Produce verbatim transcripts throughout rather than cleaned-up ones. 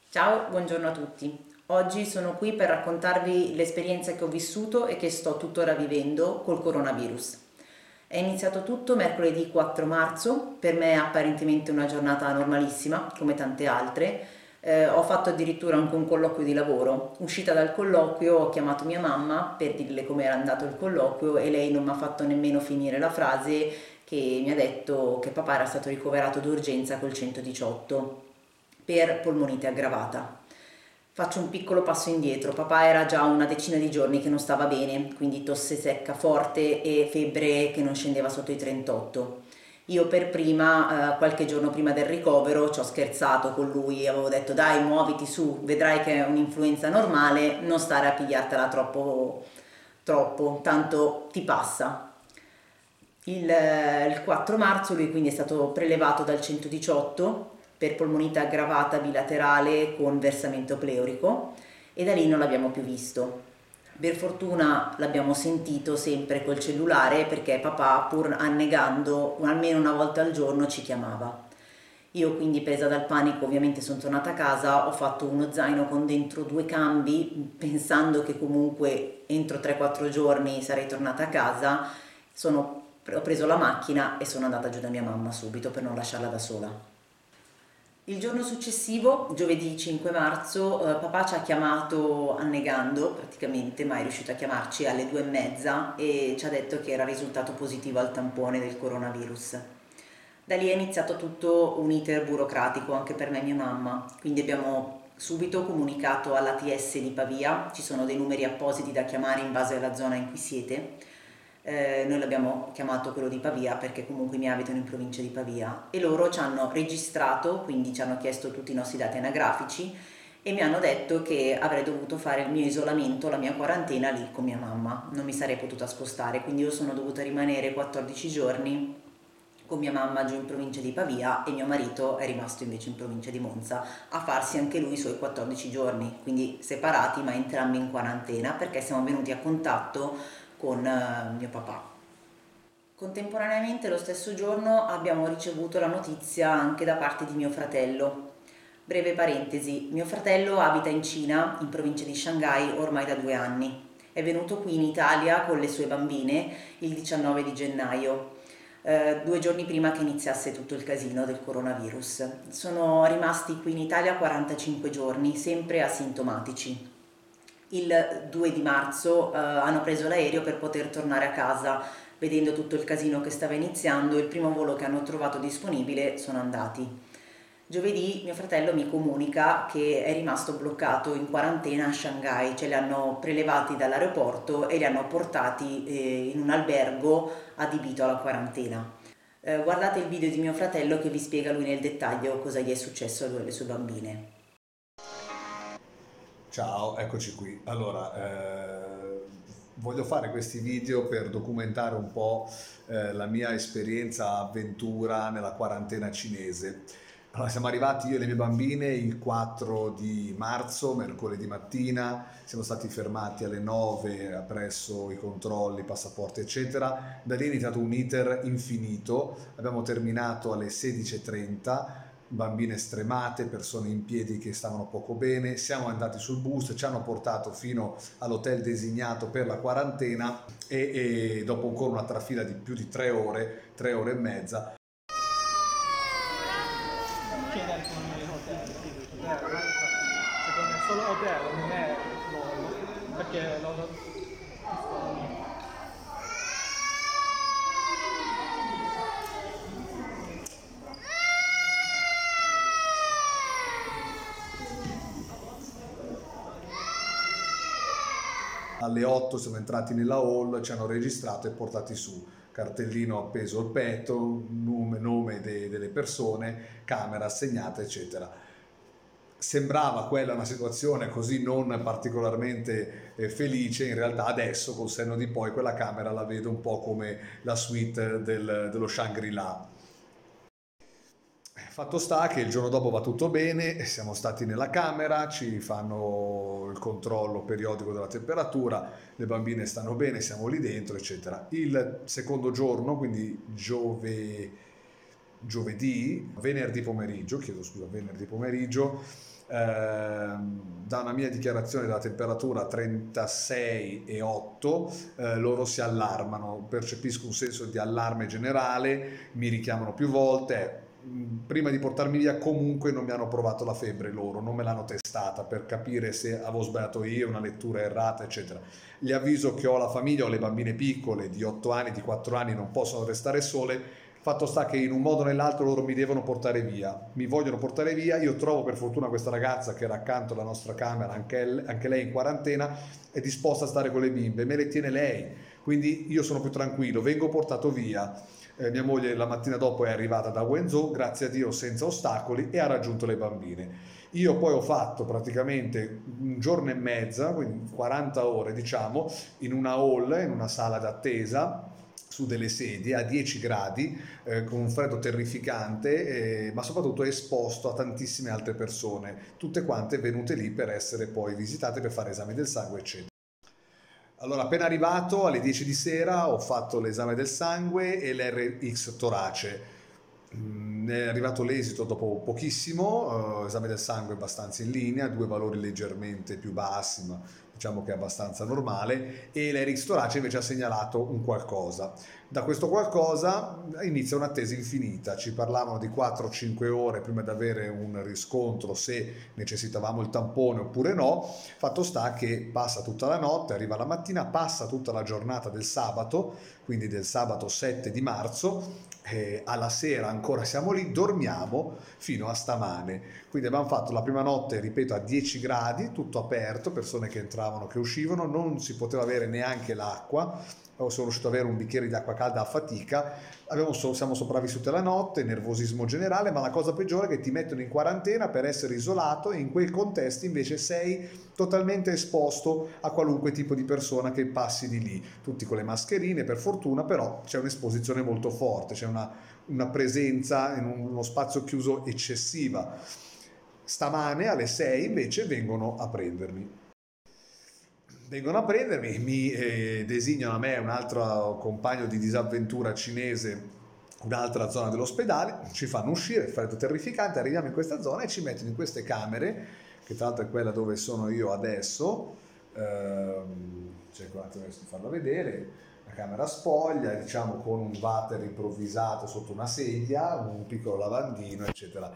Ciao, buongiorno a tutti. Oggi sono qui per raccontarvi l'esperienza che ho vissuto e che sto tuttora vivendo col coronavirus. È iniziato tutto mercoledì quattro marzo, per me è apparentemente una giornata normalissima, come tante altre. Eh, ho fatto addirittura anche un colloquio di lavoro. Uscita dal colloquio ho chiamato mia mamma per dirle come era andato il colloquio e lei non mi ha fatto nemmeno finire la frase che mi ha detto che papà era stato ricoverato d'urgenza col centodiciotto per polmonite aggravata. Faccio un piccolo passo indietro, papà era già una decina di giorni che non stava bene, quindi tosse secca forte e febbre che non scendeva sotto i trentotto. Io per prima, eh, qualche giorno prima del ricovero, ci ho scherzato con lui, avevo detto dai muoviti su, vedrai che è un'influenza normale, non stare a pigliartela troppo, troppo, tanto ti passa. Il, il quattro marzo lui quindi è stato prelevato dal centodiciotto per polmonite aggravata bilaterale con versamento pleurico e da lì non l'abbiamo più visto. Per fortuna l'abbiamo sentito sempre col cellulare perché papà, pur annegando, almeno una volta al giorno ci chiamava. Io quindi presa dal panico ovviamente sono tornata a casa, ho fatto uno zaino con dentro due cambi pensando che comunque entro tre quattro giorni sarei tornata a casa. Sono, ho preso la macchina e sono andata giù da mia mamma subito per non lasciarla da sola. Il giorno successivo, giovedì cinque marzo, eh, papà ci ha chiamato annegando praticamente, ma è riuscito a chiamarci alle due e mezza e ci ha detto che era risultato positivo al tampone del coronavirus. Da lì è iniziato tutto un iter burocratico anche per me e mia mamma, quindi abbiamo subito comunicato all'A T S di Pavia, ci sono dei numeri appositi da chiamare in base alla zona in cui siete. Eh, noi l'abbiamo chiamato quello di Pavia perché comunque mi abitano in provincia di Pavia e loro ci hanno registrato, quindi ci hanno chiesto tutti i nostri dati anagrafici e mi hanno detto che avrei dovuto fare il mio isolamento, la mia quarantena lì con mia mamma, non mi sarei potuta spostare, quindi io sono dovuta rimanere quattordici giorni con mia mamma giù in provincia di Pavia e mio marito è rimasto invece in provincia di Monza a farsi anche lui i suoi quattordici giorni, quindi separati ma entrambi in quarantena perché siamo venuti a contatto con eh, mio papà. Contemporaneamente lo stesso giorno abbiamo ricevuto la notizia anche da parte di mio fratello. Breve parentesi, mio fratello abita in Cina, in provincia di Shanghai, ormai da due anni. È venuto qui in Italia con le sue bambine il diciannove di gennaio, eh, due giorni prima che iniziasse tutto il casino del coronavirus. Sono rimasti qui in Italia quarantacinque giorni, sempre asintomatici. Il due di marzo eh, hanno preso l'aereo per poter tornare a casa, vedendo tutto il casino che stava iniziando, il primo volo che hanno trovato disponibile sono andati. Giovedì mio fratello mi comunica che è rimasto bloccato in quarantena a Shanghai, ce li hanno prelevati dall'aeroporto e li hanno portati eh, in un albergo adibito alla quarantena. Eh, guardate il video di mio fratello che vi spiega lui nel dettaglio cosa gli è successo a lui e alle sue bambine. Ciao, eccoci qui. Allora, eh, voglio fare questi video per documentare un po' eh, la mia esperienza avventura nella quarantena cinese. Allora, siamo arrivati io e le mie bambine il quattro di marzo, mercoledì mattina, siamo stati fermati alle nove presso i controlli, passaporti, eccetera. Da lì è iniziato un iter infinito, abbiamo terminato alle sedici e trenta, bambine stremate, persone in piedi che stavano poco bene. Siamo andati sul bus, ci hanno portato fino all'hotel designato per la quarantena e, e dopo ancora una trafila di più di tre ore, tre ore e mezza. Chiedere come me l'hotel, secondo me solo hotel non è loro, perché loro Alle otto siamo entrati nella hall, ci hanno registrato e portati su. Cartellino appeso al petto, nome, nome de- delle persone, camera assegnata, eccetera. Sembrava quella una situazione così non particolarmente eh, felice, in realtà adesso col senno di poi quella camera la vedo un po' come la suite del- dello Shangri-La. Fatto sta che il giorno dopo va tutto bene, siamo stati nella camera, ci fanno il controllo periodico della temperatura, le bambine stanno bene, siamo lì dentro, eccetera. Il secondo giorno, quindi giove- giovedì, venerdì pomeriggio, chiedo scusa, venerdì pomeriggio, ehm, da una mia dichiarazione della temperatura trentasei e otto, eh, loro si allarmano, percepisco un senso di allarme generale, mi richiamano più volte. Prima di portarmi via comunque non mi hanno provato la febbre loro, non me l'hanno testata per capire se avevo sbagliato io, una lettura errata, eccetera. Gli avviso che ho la famiglia, ho le bambine piccole di otto anni, di quattro anni, non possono restare sole. Fatto sta che in un modo o nell'altro loro mi devono portare via, mi vogliono portare via. Io trovo per fortuna questa ragazza che era accanto alla nostra camera, anche, anche lei in quarantena, è disposta a stare con le bimbe, me le tiene lei, quindi io sono più tranquillo, vengo portato via. Eh, mia moglie la mattina dopo è arrivata da Wenzhou, grazie a Dio senza ostacoli, e ha raggiunto le bambine. Io poi ho fatto praticamente un giorno e mezza, quindi quaranta ore diciamo, in una hall, in una sala d'attesa, su delle sedie a dieci gradi, eh, con un freddo terrificante, eh, ma soprattutto esposto a tantissime altre persone, tutte quante venute lì per essere poi visitate, per fare esami del sangue, eccetera. Allora, appena arrivato alle dieci di sera ho fatto l'esame del sangue e l'R X torace. Mm, È arrivato l'esito dopo pochissimo, eh, esame del sangue abbastanza in linea, due valori leggermente più bassi, ma diciamo che è abbastanza normale, e l'R X torace invece ha segnalato un qualcosa. Da questo qualcosa inizia un'attesa infinita, ci parlavano di quattro cinque ore prima di avere un riscontro se necessitavamo il tampone oppure no. Fatto sta che passa tutta la notte, arriva la mattina, passa tutta la giornata del sabato, quindi del sabato sette di marzo, eh, alla sera ancora siamo lì, dormiamo fino a stamane. Quindi abbiamo fatto la prima notte, ripeto, a dieci gradi, tutto aperto, persone che entravano, che uscivano, non si poteva avere neanche l'acqua. Sono riuscito ad avere un bicchiere di acqua calda a fatica. Abbiamo, siamo sopravvissuti alla notte, nervosismo generale, ma la cosa peggiore è che ti mettono in quarantena per essere isolato, e in quei contesti invece sei totalmente esposto a qualunque tipo di persona che passi di lì, tutti con le mascherine per fortuna, però c'è un'esposizione molto forte, c'è una, una presenza in uno spazio chiuso eccessiva. Stamane alle sei invece vengono a prendermi. Vengono a prendermi, mi eh, designano a me un altro compagno di disavventura cinese, un'altra zona dell'ospedale, ci fanno uscire, freddo terrificante, arriviamo in questa zona e ci mettono in queste camere, che tra l'altro è quella dove sono io adesso, ehm, cerco un attimo di farla vedere, la camera spoglia, diciamo con un water improvvisato sotto una sedia, un piccolo lavandino, eccetera.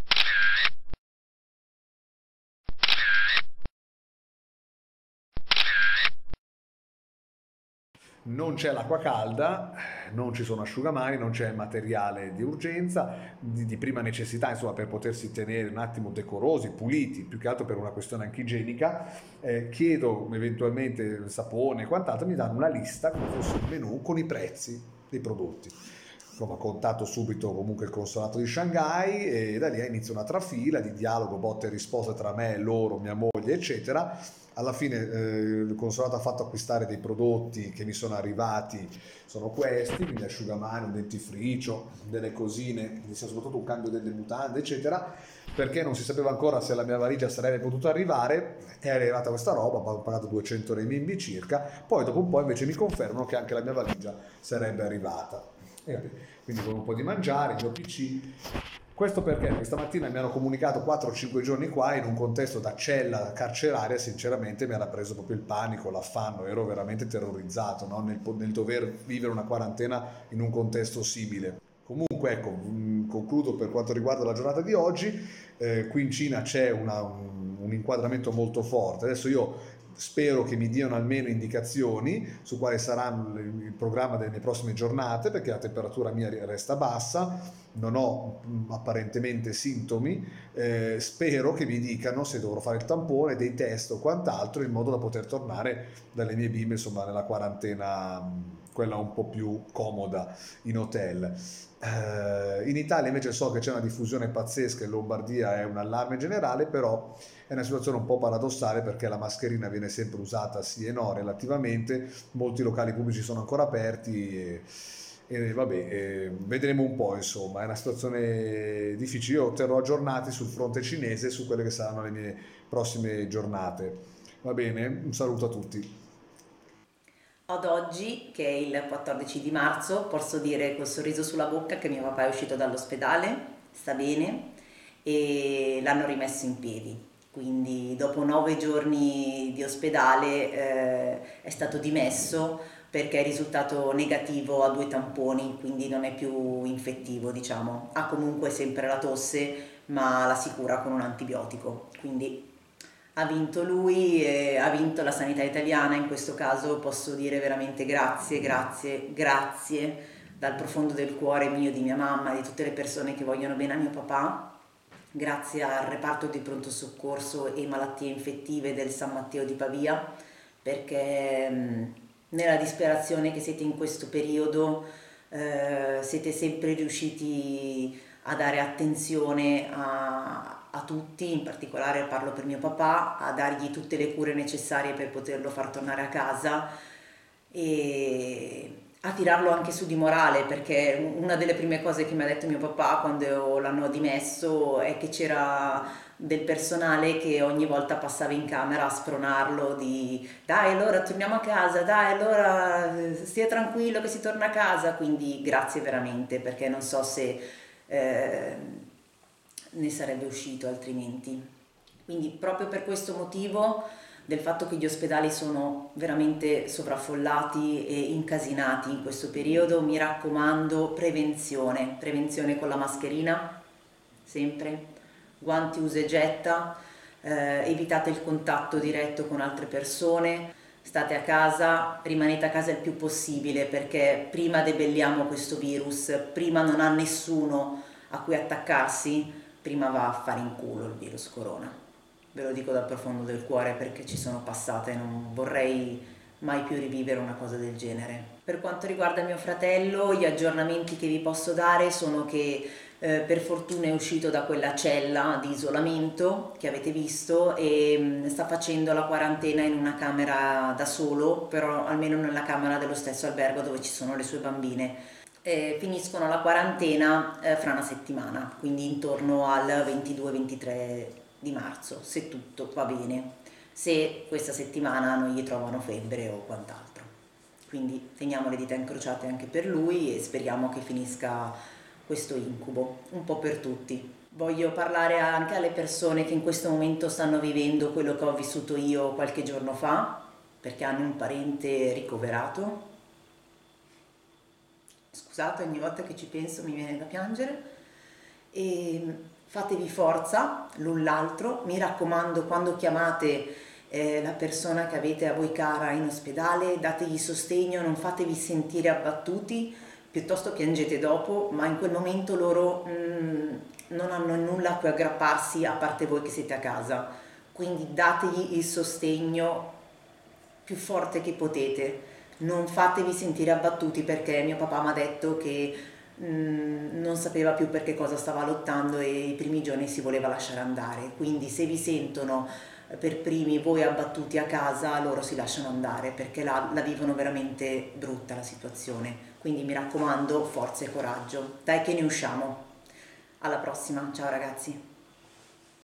Non c'è l'acqua calda, non ci sono asciugamani, non c'è materiale di urgenza, di, di prima necessità, insomma, per potersi tenere un attimo decorosi, puliti, più che altro per una questione anche igienica. Eh, chiedo eventualmente il sapone e quant'altro, mi danno una lista, come fosse un menù, con i prezzi dei prodotti. Insomma, ho contatto subito comunque il consolato di Shanghai, e da lì inizia una trafila di dialogo, botte e risposte tra me, loro, mia moglie, eccetera. Alla fine eh, il consolato ha fatto acquistare dei prodotti che mi sono arrivati, sono questi, quindi asciugamani, un dentifricio, delle cosine, soprattutto un cambio delle mutande, eccetera, perché non si sapeva ancora se la mia valigia sarebbe potuta arrivare. È arrivata questa roba, ho pagato duecento renminbi circa, poi dopo un po' invece mi confermano che anche la mia valigia sarebbe arrivata. E quindi con un po' di mangiare, il mio P C. Questo perché questa mattina mi hanno comunicato quattro o cinque giorni qua, in un contesto da cella carceraria, sinceramente mi era preso proprio il panico, l'affanno, ero veramente terrorizzato, no? nel, nel dover vivere una quarantena in un contesto simile. Comunque ecco, mh, concludo per quanto riguarda la giornata di oggi. Eh, qui in Cina c'è una, un, un inquadramento molto forte. Adesso io spero che mi diano almeno indicazioni su quale sarà il programma delle prossime giornate, perché la temperatura mia resta bassa, non ho mh, apparentemente sintomi. Eh, spero che mi dicano se dovrò fare il tampone, dei test o quant'altro, in modo da poter tornare dalle mie bimbe, insomma, nella quarantena, mh, quella un po' più comoda in hotel. Eh, in Italia invece so che c'è una diffusione pazzesca, in Lombardia è un allarme generale, però è una situazione un po' paradossale, perché la mascherina viene sempre usata sì e no relativamente, molti locali pubblici sono ancora aperti, e, e vabbè, e vedremo un po', insomma, è una situazione difficile. Io terrò aggiornati sul fronte cinese, su quelle che saranno le mie prossime giornate. Va bene? Un saluto a tutti. Ad oggi, che è il quattordici di marzo, posso dire col sorriso sulla bocca che mio papà è uscito dall'ospedale, sta bene e l'hanno rimesso in piedi. quindi dopo nove giorni di ospedale eh, è stato dimesso perché è risultato negativo a due tamponi, quindi non è più infettivo, diciamo. Ha comunque sempre la tosse, ma la si cura con un antibiotico, quindi ha vinto lui e ha vinto la sanità italiana. In questo caso posso dire veramente grazie, grazie, grazie dal profondo del cuore mio, di mia mamma, di tutte le persone che vogliono bene a mio papà. Grazie al reparto di pronto soccorso e malattie infettive del San Matteo di Pavia, perché mh, nella disperazione che siete in questo periodo eh, siete sempre riusciti a dare attenzione a, a tutti, in particolare parlo per mio papà, a dargli tutte le cure necessarie per poterlo far tornare a casa e a tirarlo anche su di morale, perché una delle prime cose che mi ha detto mio papà quando l'hanno dimesso è che c'era del personale che ogni volta passava in camera a spronarlo di dai allora torniamo a casa, dai allora stia tranquillo che si torna a casa, quindi grazie veramente, perché non so se eh, ne sarebbe uscito altrimenti. Quindi proprio per questo motivo del fatto che gli ospedali sono veramente sovraffollati e incasinati in questo periodo, mi raccomando prevenzione, prevenzione con la mascherina, sempre, guanti usa e getta, eh, evitate il contatto diretto con altre persone, state a casa, rimanete a casa il più possibile perché prima debelliamo questo virus, prima non ha nessuno a cui attaccarsi, prima va a fare in culo il virus corona. Ve lo dico dal profondo del cuore perché ci sono passate e non vorrei mai più rivivere una cosa del genere. Per quanto riguarda mio fratello, gli aggiornamenti che vi posso dare sono che eh, per fortuna è uscito da quella cella di isolamento che avete visto e mh, sta facendo la quarantena in una camera da solo, però almeno nella camera dello stesso albergo dove ci sono le sue bambine. Eh, finiscono la quarantena eh, fra una settimana, quindi intorno al ventidue ventitré di marzo, se tutto va bene, se questa settimana non gli trovano febbre o quant'altro. Quindi teniamo le dita incrociate anche per lui e speriamo che finisca questo incubo, un po' per tutti. Voglio parlare anche alle persone che in questo momento stanno vivendo quello che ho vissuto io qualche giorno fa, perché hanno un parente ricoverato. Scusate, ogni volta che ci penso mi viene da piangere. E fatevi forza l'un l'altro, mi raccomando quando chiamate eh, la persona che avete a voi cara in ospedale, dategli sostegno, non fatevi sentire abbattuti, piuttosto piangete dopo, ma in quel momento loro mm, non hanno nulla a cui aggrapparsi a parte voi che siete a casa, quindi dategli il sostegno più forte che potete, non fatevi sentire abbattuti perché mio papà mi ha detto che non sapeva più per che cosa stava lottando e i primi giorni si voleva lasciare andare, quindi se vi sentono per primi voi abbattuti a casa, loro si lasciano andare perché la, la vivono veramente brutta la situazione, quindi mi raccomando forza e coraggio, dai che ne usciamo. Alla prossima, ciao ragazzi.